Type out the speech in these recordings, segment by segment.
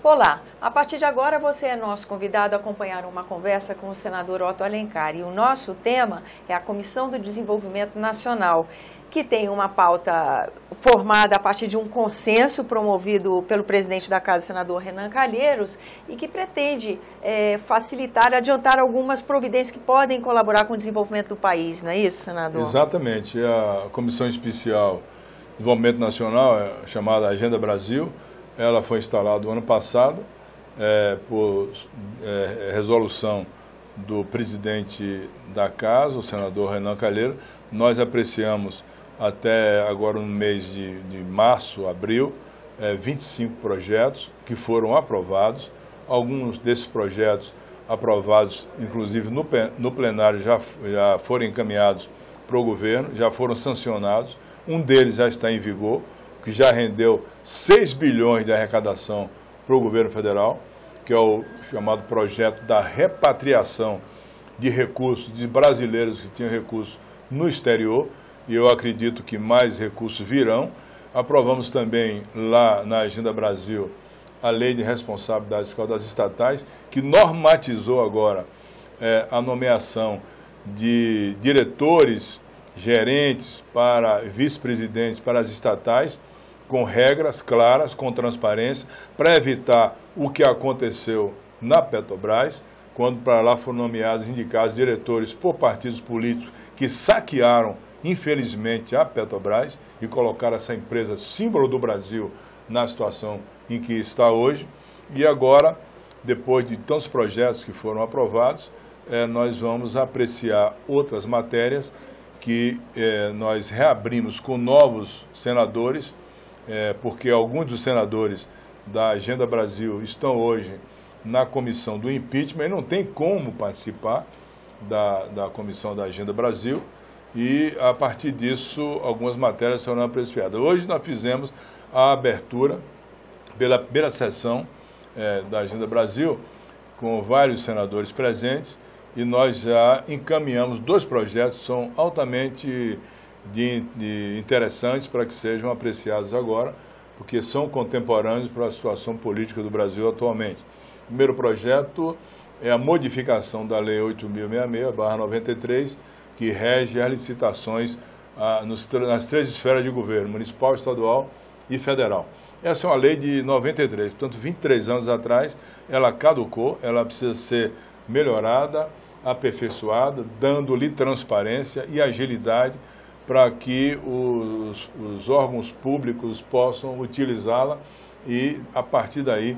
Olá, a partir de agora você é nosso convidado a acompanhar uma conversa com o senador Otto Alencar. E o nosso tema é a Comissão do Desenvolvimento Nacional, que tem uma pauta formada a partir de um consenso promovido pelo presidente da Casa, senador Renan Calheiros, e que pretende facilitar, adiantar algumas providências que podem colaborar com o desenvolvimento do país, não é isso, senador? Exatamente. A Comissão Especial de Desenvolvimento Nacional, chamada Agenda Brasil, ela foi instalada no ano passado por resolução do presidente da Casa, o senador Renan Calheiros. Nós apreciamos até agora no mês de março, abril, 25 projetos que foram aprovados. Alguns desses projetos aprovados, inclusive no plenário, já foram encaminhados para o governo, já foram sancionados. Um deles já está em vigor, que já rendeu 6 bilhões de arrecadação para o governo federal, que é o chamado projeto da repatriação de recursos de brasileiros que tinham recursos no exterior, e eu acredito que mais recursos virão. Aprovamos também lá na Agenda Brasil a Lei de Responsabilidade Fiscal das Estatais, que normatizou agora a nomeação de diretores, gerentes, para vice-presidentes para as estatais, com regras claras, com transparência, para evitar o que aconteceu na Petrobras, quando para lá foram nomeados, indicados diretores por partidos políticos que saquearam, infelizmente, a Petrobras e colocaram essa empresa símbolo do Brasil na situação em que está hoje. E agora, depois de tantos projetos que foram aprovados, nós vamos apreciar outras matérias que nós reabrimos com novos senadores, porque alguns dos senadores da Agenda Brasil estão hoje na comissão do impeachment e não tem como participar da comissão da Agenda Brasil, e a partir disso algumas matérias serão apreciadas. Hoje nós fizemos a abertura pela primeira sessão da Agenda Brasil, com vários senadores presentes, e nós já encaminhamos 2 projetos que são altamente interessantes para que sejam apreciados agora, porque são contemporâneos para a situação política do Brasil atualmente. O primeiro projeto é a modificação da Lei 8.066/93, que rege as licitações nas 3 esferas de governo, municipal, estadual e federal. Essa é uma lei de 93, portanto, 23 anos atrás, ela caducou, ela precisa ser melhorada, aperfeiçoada, dando-lhe transparência e agilidade para que os órgãos públicos possam utilizá-la e, a partir daí,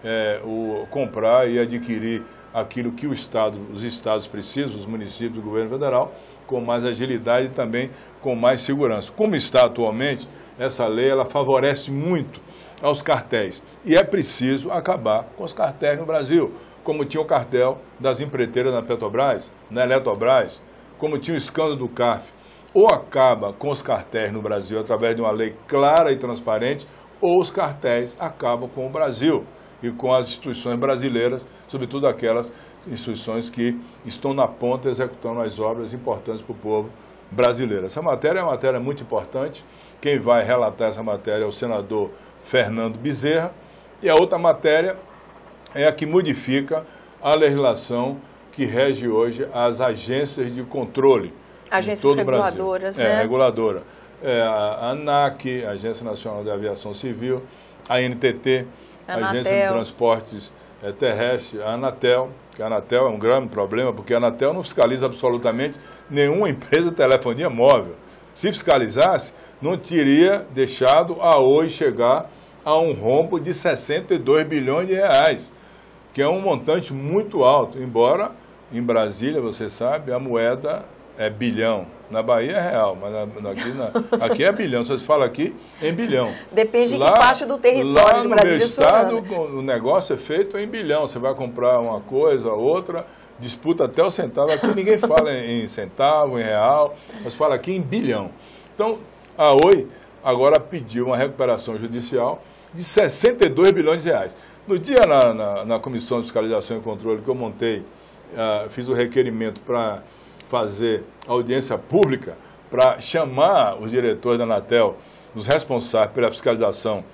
comprar e adquirir aquilo que os estados precisam, os municípios do governo federal, com mais agilidade e também com mais segurança. Como está atualmente, essa lei ela favorece muito aos cartéis. E é preciso acabar com os cartéis no Brasil, como tinha o cartel das empreiteiras na Petrobras, na Eletrobras, como tinha o escândalo do CARF. Ou acaba com os cartéis no Brasil através de uma lei clara e transparente, ou os cartéis acabam com o Brasil e com as instituições brasileiras, sobretudo aquelas instituições que estão na ponta executando as obras importantes para o povo brasileiro. Essa matéria é uma matéria muito importante. Quem vai relatar essa matéria é o senador Fernando Bezerra. E a outra matéria é a que modifica a legislação que rege hoje as agências de controle. Agências reguladoras, né? Reguladora. A ANAC, a Agência Nacional de Aviação Civil, a NTT, a Agência de Transportes Terrestres, a Anatel, que a Anatel é um grande problema, porque a Anatel não fiscaliza absolutamente nenhuma empresa de telefonia móvel. Se fiscalizasse, não teria deixado a Oi chegar a um rombo de 62 bilhões de reais, que é um montante muito alto, embora em Brasília, você sabe, a moeda é bilhão. Na Bahia é real, mas aqui é bilhão. Você fala aqui em bilhão. Depende de que parte do território de Brasília. Lá no meu estado, o negócio é feito em bilhão. Você vai comprar uma coisa, outra, disputa até o centavo. Aqui ninguém fala em centavo, em real, mas fala aqui em bilhão. Então, a Oi agora pediu uma recuperação judicial de 62 bilhões de reais. No dia na Comissão de Fiscalização e Controle que eu montei, fiz o requerimento para fazer audiência pública, para chamar os diretores da Anatel, os responsáveis pela fiscalização,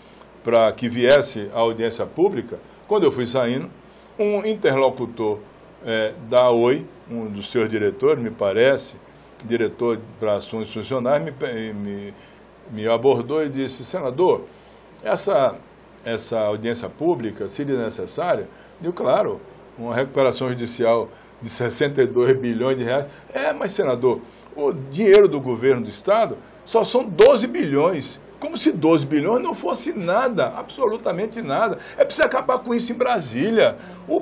para que viesse a audiência pública, quando eu fui saindo, um interlocutor da Oi, um dos seus diretores, me parece, diretor para assuntos institucionais, me abordou e disse: senador, essa audiência pública seria necessária? Eu, claro, uma recuperação judicial de 62 bilhões de reais. Mas senador, o dinheiro do governo do Estado só são 12 bilhões. Como se 12 bilhões não fosse nada, absolutamente nada. É preciso acabar com isso em Brasília.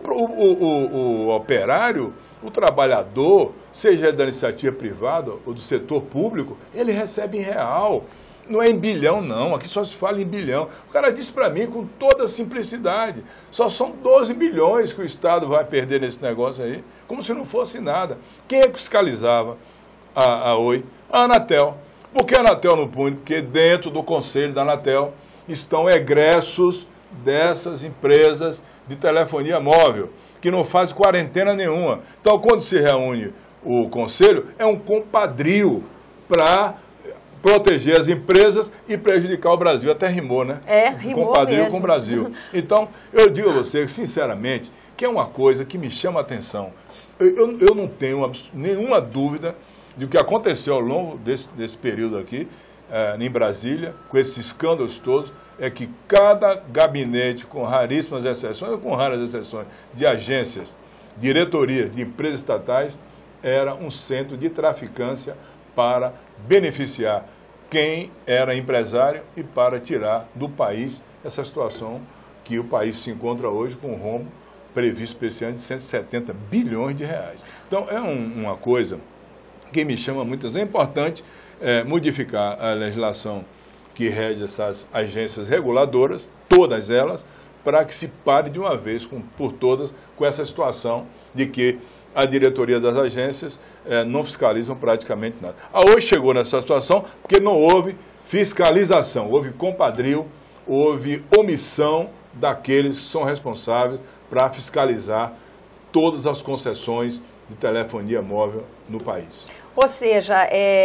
O operário, o trabalhador, seja da iniciativa privada ou do setor público, ele recebe em real. Não é em bilhão, não. Aqui só se fala em bilhão. O cara disse para mim com toda simplicidade: só são 12 bilhões que o Estado vai perder nesse negócio aí, como se não fosse nada. Quem é que fiscalizava a Oi? A Anatel. Por que a Anatel não punha? Porque dentro do conselho da Anatel estão egressos dessas empresas de telefonia móvel, que não fazem quarentena nenhuma. Então, quando se reúne o conselho, é um compadrio para proteger as empresas e prejudicar o Brasil. Até rimou, né? Rimou compadrio mesmo. com o Brasil. Então, eu digo a você, sinceramente, que é uma coisa que me chama a atenção. Eu não tenho nenhuma dúvida de o que aconteceu ao longo desse período aqui, em Brasília, com esses escândalos todos, é que cada gabinete, com raríssimas exceções, ou com raras exceções, de agências, diretorias de empresas estatais, era um centro de traficância para beneficiar quem era empresário e para tirar do país essa situação que o país se encontra hoje com um rombo previsto para esse ano de 170 bilhões de reais. Então, é uma coisa que me chama muitas vezes. É importante modificar a legislação que rege essas agências reguladoras, todas elas, para que se pare de uma vez por todas com essa situação de que a diretoria das agências não fiscalizam praticamente nada. Hoje chegou nessa situação porque não houve fiscalização, houve compadrio, houve omissão daqueles que são responsáveis para fiscalizar todas as concessões de telefonia móvel no país. Ou seja,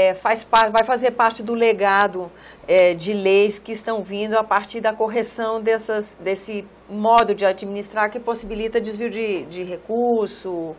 vai fazer parte do legado de leis que estão vindo a partir da correção desse modo de administrar que possibilita desvio de recurso,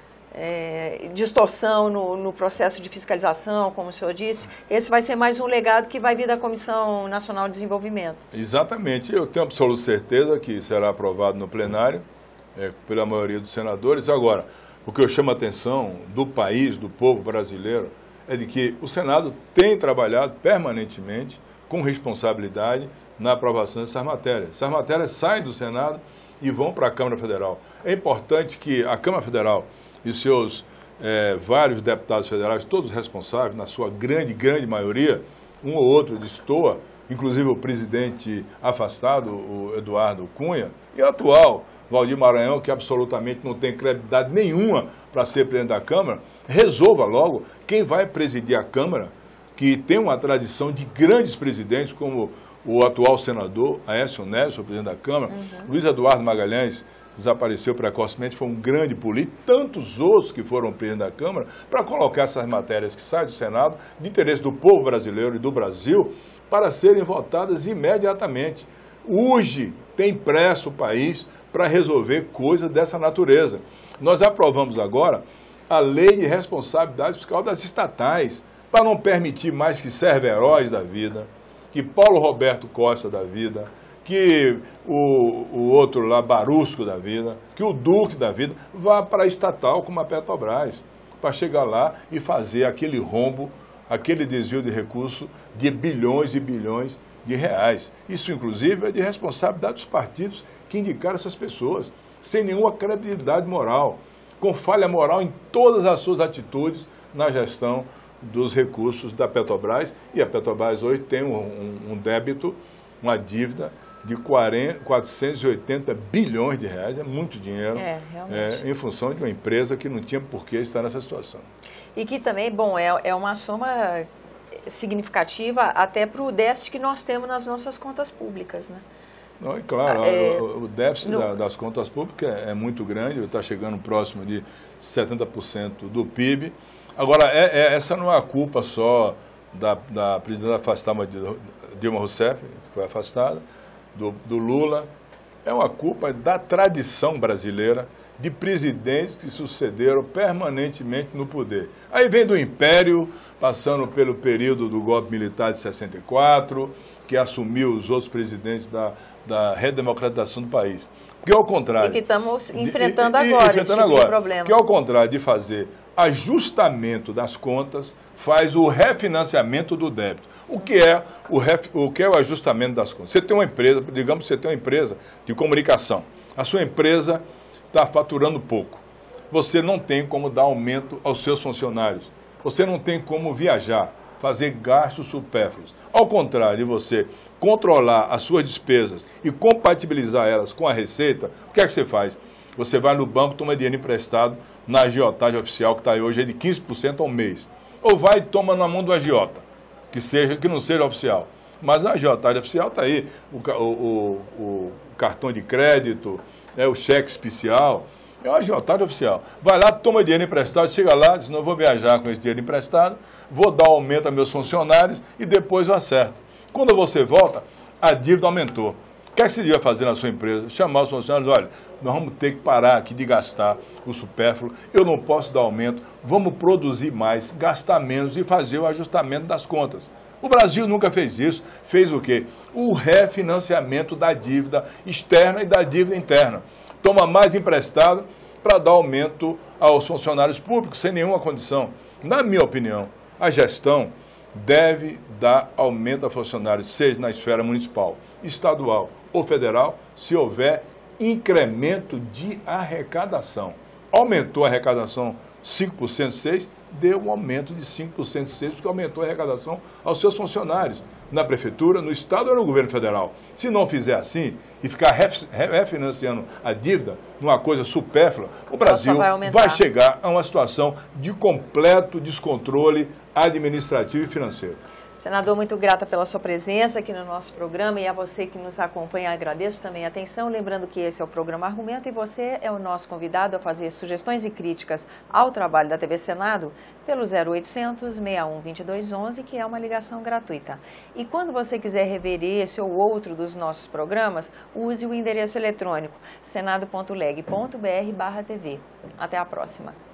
distorção no processo de fiscalização, como o senhor disse. Esse vai ser mais um legado que vai vir da Comissão Nacional de Desenvolvimento. Exatamente. Eu tenho absoluta certeza que será aprovado no plenário pela maioria dos senadores. Agora, o que eu chamo a atenção do país, do povo brasileiro, é de que o Senado tem trabalhado permanentemente, com responsabilidade, na aprovação dessas matérias. Essas matérias saem do Senado e vão para a Câmara Federal. É importante que a Câmara Federal e seus vários deputados federais, todos responsáveis, na sua grande maioria, um ou outro destoa, inclusive o presidente afastado, o Eduardo Cunha, e o atual Valdir Maranhão, que absolutamente não tem credibilidade nenhuma para ser presidente da Câmara, resolva logo quem vai presidir a Câmara, que tem uma tradição de grandes presidentes, como o atual senador Aécio Neves, o presidente da Câmara, Luiz Eduardo Magalhães, desapareceu precocemente, foi um grande político, tantos outros que foram presidente da Câmara, para colocar essas matérias que saem do Senado, de interesse do povo brasileiro e do Brasil, para serem votadas imediatamente. Hoje tem pressa o país para resolver coisas dessa natureza. Nós aprovamos agora a Lei de Responsabilidade Fiscal das estatais, para não permitir mais que Cerveróis da vida, que Paulo Roberto Costa da vida, que o outro lá, Barusco da vida, que o Duque da vida, vá para a estatal como a Petrobras, para chegar lá e fazer aquele rombo, aquele desvio de recursos de bilhões e bilhões de reais. Isso, inclusive, é de responsabilidade dos partidos que indicaram essas pessoas, sem nenhuma credibilidade moral, com falha moral em todas as suas atitudes na gestão dos recursos da Petrobras. E a Petrobras hoje tem um débito, uma dívida de 480 bilhões de reais, é muito dinheiro, em função de uma empresa que não tinha por que estar nessa situação. E que também, bom, é uma soma significativa até para o déficit que nós temos nas nossas contas públicas, né? Não, é claro, o déficit das contas públicas é muito grande, está chegando próximo de 70% do PIB. Agora, essa não é a culpa só da presidenta afastada Dilma Rousseff, que foi afastada, do Lula, é uma culpa da tradição brasileira de presidentes que sucederam permanentemente no poder. Aí vem do Império, passando pelo período do golpe militar de 64, que assumiu os outros presidentes da redemocratização do país. Porque ao contrário... E que estamos enfrentando agora esse tipo de problema. Que ao contrário de fazer ajustamento das contas, faz o refinanciamento do débito. O que é o ajustamento das contas? Você tem uma empresa, digamos que você tem uma empresa de comunicação. A sua empresa está faturando pouco. Você não tem como dar aumento aos seus funcionários. Você não tem como viajar, fazer gastos supérfluos. Ao contrário de você controlar as suas despesas e compatibilizar elas com a receita, o que é que você faz? Você vai no banco, toma dinheiro emprestado na agiotagem oficial, que está aí hoje de 15% ao mês. Ou vai e toma na mão do agiota, que não seja oficial. Mas a agiotagem oficial está aí, o cartão de crédito, o cheque especial, é o agiotagem oficial. Vai lá, toma dinheiro emprestado, chega lá, diz, não vou viajar com esse dinheiro emprestado, vou dar aumento a meus funcionários e depois eu acerto. Quando você volta, a dívida aumentou. O que é que você devia fazer na sua empresa? Chamar os funcionários, olha, nós vamos ter que parar aqui de gastar o supérfluo, eu não posso dar aumento, vamos produzir mais, gastar menos e fazer o ajustamento das contas. O Brasil nunca fez isso. Fez o quê? O refinanciamento da dívida externa e da dívida interna. Toma mais emprestado para dar aumento aos funcionários públicos, sem nenhuma condição. Na minha opinião, a gestão deve dar aumento a funcionários, seja na esfera municipal, estadual ou federal, se houver incremento de arrecadação. Aumentou a arrecadação 5%, 6%, deu um aumento de 5%, 6%, porque aumentou a arrecadação aos seus funcionários, na prefeitura, no estado ou no governo federal. Se não fizer assim e ficar refinanciando a dívida, numa coisa supérflua, o Brasil vai chegar a uma situação de completo descontrole administrativo e financeiro. Senador, muito grata pela sua presença aqui no nosso programa e a você que nos acompanha, agradeço também a atenção. Lembrando que esse é o programa Argumento e você é o nosso convidado a fazer sugestões e críticas ao trabalho da TV Senado pelo 0800 61 2211, que é uma ligação gratuita. E quando você quiser rever esse ou outro dos nossos programas, use o endereço eletrônico senado.leg.br/tv. Até a próxima.